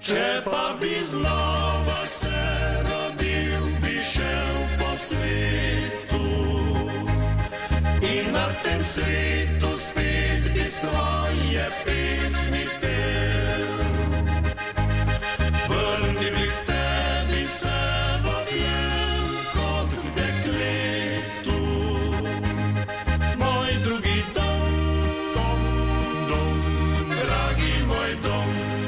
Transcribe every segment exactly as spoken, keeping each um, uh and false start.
Če pa bi znova se rodil, bi šel po svetu in na tem svetu spet bi svoje pesmi pel. Vrnil bi k tebi se vobjem kot k dekletu, moj drugi dom, dom, dom, dragi moj dom.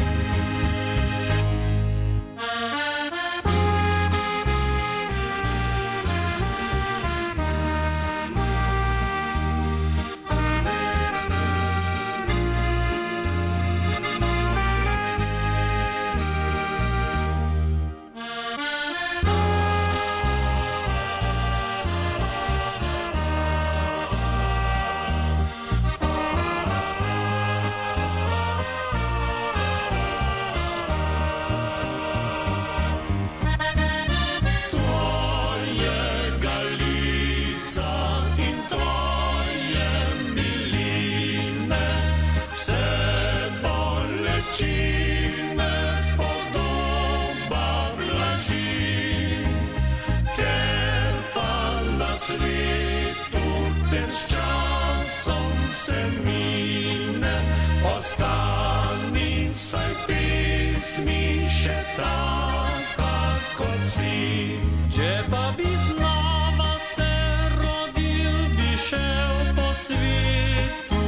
S časom se mine, ostani saj pesmi še taka kot si. Če pa bi znova se rodil, bi šel po svetu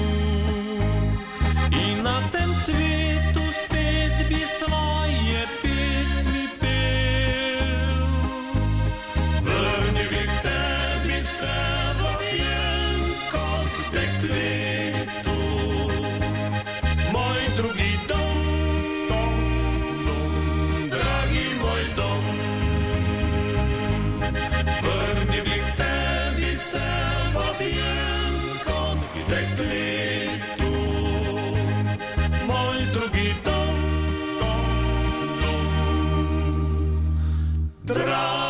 in na tem svetu spet bi svoje pesmi pel. Vrnil bi k tebi se dekletu, moj drugi dom, dom, dom, dragi moj dom. Vrnil bi k tebi se vobjem kot k dekletu, moj drugi dom, dom, dom, dragi